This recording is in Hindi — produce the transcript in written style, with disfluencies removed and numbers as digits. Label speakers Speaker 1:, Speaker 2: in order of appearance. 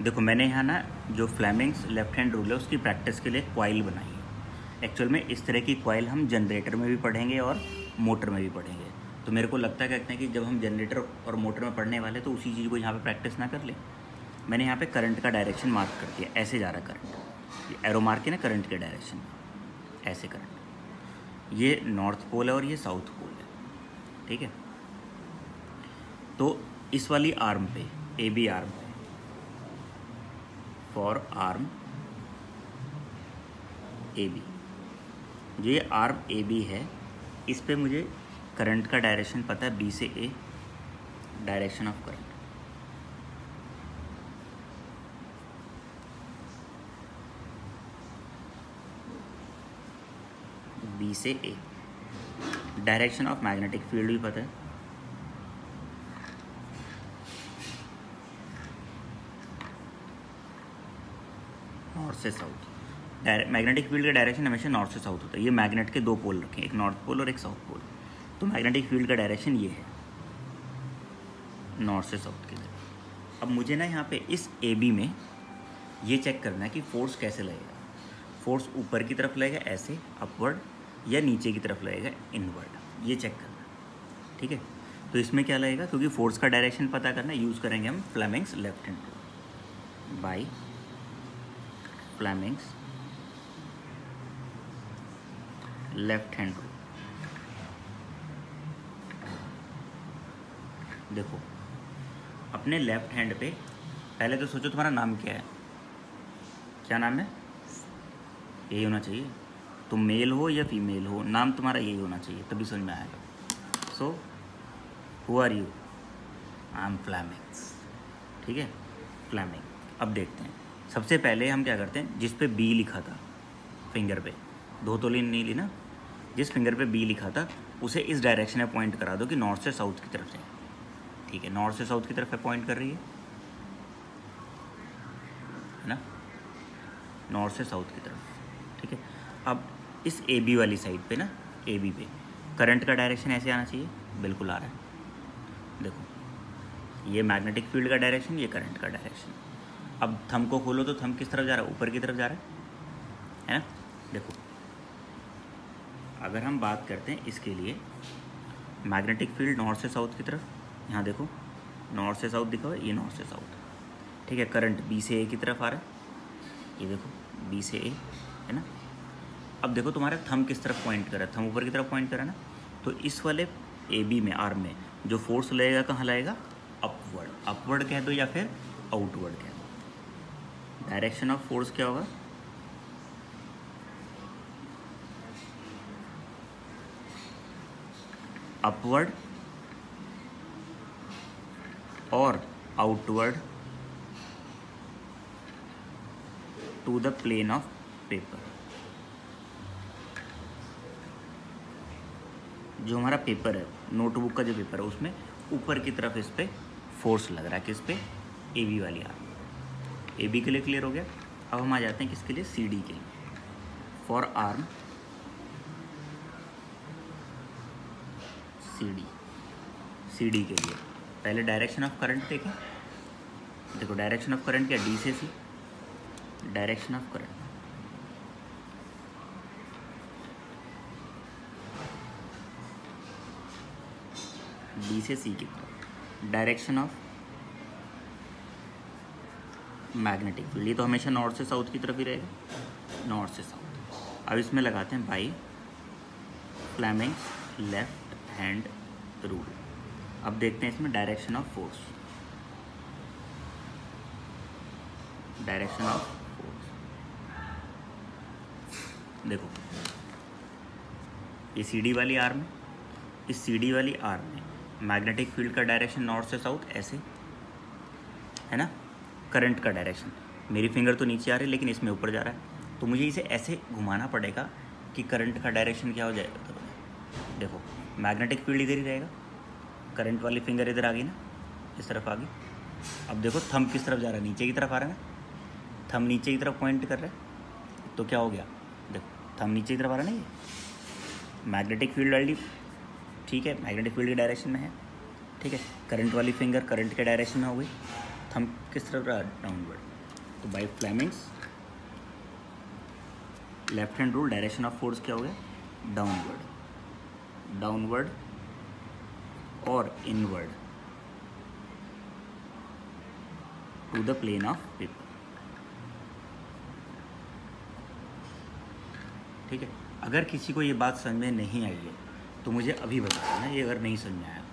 Speaker 1: देखो मैंने यहाँ ना जो फ्लेमिंग्स लेफ्ट हैंड रूल है उसकी प्रैक्टिस के लिए कॉइल बनाई है। एक्चुअल में इस तरह की कॉइल हम जनरेटर में भी पढ़ेंगे और मोटर में भी पढ़ेंगे। तो मेरे को लगता है कहते हैं कि जब हम जनरेटर और मोटर में पढ़ने वाले तो उसी चीज़ को यहाँ पे प्रैक्टिस ना कर लें। मैंने यहाँ पे करंट का डायरेक्शन मार्क कर दिया, ऐसे जा रहा करंट, ये एरो मार्क है ना करंट के डायरेक्शन में, ऐसे करंट। ये नॉर्थ पोल है और ये साउथ पोल है, ठीक है। तो इस वाली आर्म पे, ए बी आर्म पे, फॉर आर्म ए बी, जो ये आर्म ए बी है इस पे मुझे करंट का डायरेक्शन पता है, बी से A, direction of current B से A, direction of magnetic field भी पता है, नॉर्थ से साउथ। मैग्नेटिक फील्ड का डायरेक्शन हमेशा नॉर्थ से साउथ होता है। ये मैग्नेट के दो पोल रखे हैं, एक नॉर्थ पोल और एक साउथ पोल। तो मैग्नेटिक फील्ड का डायरेक्शन ये है, नॉर्थ से साउथ की तरफ। अब मुझे ना यहाँ पे इस ए बी में ये चेक करना है कि फोर्स कैसे लगेगा। फोर्स ऊपर की तरफ लगेगा ऐसे अपवर्ड, या नीचे की तरफ लगेगा इनवर्ड, ये चेक करना है, ठीक है। तो इसमें क्या लगेगा, क्योंकि फोर्स का डायरेक्शन पता करना, यूज़ करेंगे हम Fleming's left hand rule, by Fleming's left hand rule. देखो अपने लेफ्ट हैंड पे पहले तो सोचो तुम्हारा नाम क्या है, क्या नाम है, यही होना चाहिए। तुम मेल हो या फीमेल हो, नाम तुम्हारा यही होना चाहिए, तभी समझ में आएगा। So who are you, I am Fleming's, ठीक है, फ्लेमिंग। अब देखते हैं, सबसे पहले हम क्या करते हैं, जिस पे बी लिखा था फिंगर पे, दो तो नहीं ली ना, जिस फिंगर पे बी लिखा था उसे इस डायरेक्शन में पॉइंट करा दो कि नॉर्थ से साउथ की तरफ से, ठीक है। नॉर्थ से साउथ की तरफ पॉइंट कर रही है ना, नॉर्थ से साउथ की तरफ, ठीक है। अब इस ए बी वाली साइड पे ना, ए बी पे करंट का डायरेक्शन ऐसे आना चाहिए, बिल्कुल आ रहा है। देखो ये मैग्नेटिक फील्ड का डायरेक्शन, ये करंट का डायरेक्शन। अब थंब को खोलो तो थंब किस तरफ जा रहा है, ऊपर की तरफ जा रहा है ना। देखो अगर हम बात करते हैं इसके लिए, मैग्नेटिक फील्ड नॉर्थ से साउथ की तरफ, यहाँ देखो नॉर्थ से साउथ दिखा हुआ है, ये नॉर्थ से साउथ, ठीक है। करंट बी से ए की तरफ आ रहा है, ये देखो बी से ए, है ना। अब देखो तुम्हारा थंब किस तरफ पॉइंट कर रहा है, थंब ऊपर की तरफ पॉइंट कर रहा है ना। तो इस वाले ए बी में, आर्म में जो फोर्स लगेगा कहाँ लगेगा, अपवर्ड, अपवर्ड कह दो या फिर आउटवर्ड कह दो। डायरेक्शन ऑफ फोर्स क्या होगा, अपवर्ड और outward to the plane of paper. जो हमारा पेपर है, नोटबुक का जो पेपर है, उसमें ऊपर की तरफ इस पे फोर्स लग रहा है, किस पे, ए बी वाली आर्म। ए बी के लिए क्लियर हो गया। अब हम आ जाते हैं किसके लिए, सी डी के लिए, for arm C D. C D के लिए पहले डायरेक्शन ऑफ करंट देखें। देखो डायरेक्शन ऑफ करंट क्या, डी से C, direction of current D से सी की तरफ, डायरेक्शन ऑफ मैग्नेटिक फील्ड, ये तो हमेशा नॉर्थ से साउथ की तरफ ही रहेगा, नॉर्थ से साउथ। अब इसमें लगाते हैं by Fleming's left hand rule. अब देखते हैं इसमें direction of force, direction of force. देखो ये सी डी वाली आर्म है, इस सी डी वाली आर्म में मैग्नेटिक फील्ड का डायरेक्शन नॉर्थ से साउथ ऐसे है ना। करंट का डायरेक्शन, मेरी फिंगर तो नीचे आ रही है लेकिन इसमें ऊपर जा रहा है, तो मुझे इसे ऐसे घुमाना पड़ेगा कि करंट का डायरेक्शन क्या हो जाएगा। तो देखो मैग्नेटिक फील्ड इधर ही रहेगा, करंट वाली फिंगर इधर आ गई ना, इस तरफ आ गई। अब देखो थंब किस तरफ जा रहा है, नीचे की तरफ आ रहा है ना, थंब नीचे की तरफ पॉइंट कर रहा है, तो क्या हो गया, देखो थंब नीचे की तरफ आ रहा है ना, ये मैग्नेटिक फील्ड वाली, ठीक है, मैग्नेटिक फील्ड के डायरेक्शन में है, ठीक है। करंट वाली फिंगर करंट के डायरेक्शन में हो गई, थंब किस तरफ रहा, डाउनवर्ड। तो by Fleming's left hand rule direction of force क्या हो गया, डाउनवर्ड, डाउनवर्ड और inward to the plane of paper. ठीक है, अगर किसी को ये बात समझ में नहीं आई है तो मुझे अभी बता देना, ये अगर नहीं समझ में आया